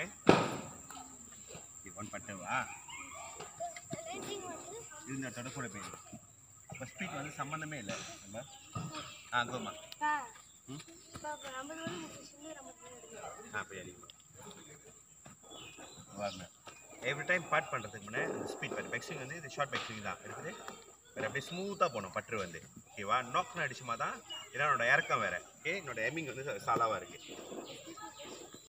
okay one பட்டுவா இது இந்த தொடக்கூட போயிடும் இப்போ ஸ்பீட் வந்து சம்மந்தமே இல்லை நம்ம கோமா வாங்க எவ்ரி டைம் பாட் பண்ணுறதுக்கு முன்னே இந்த ஸ்பீட் பண்ணி பெக்ஸிங் வந்து இது ஷார்ட் பெக்ஸிங் தான் இருக்குது வேறு அப்படியே ஸ்மூத்தாக போகணும் பற்று வந்து ஓகேவா நாக்னு அடிச்சுமா தான் ஏன்னா என்னோட இறக்கம் வேறு ஓகே என்னோட எமிங் வந்து சாலாவாக இருக்குது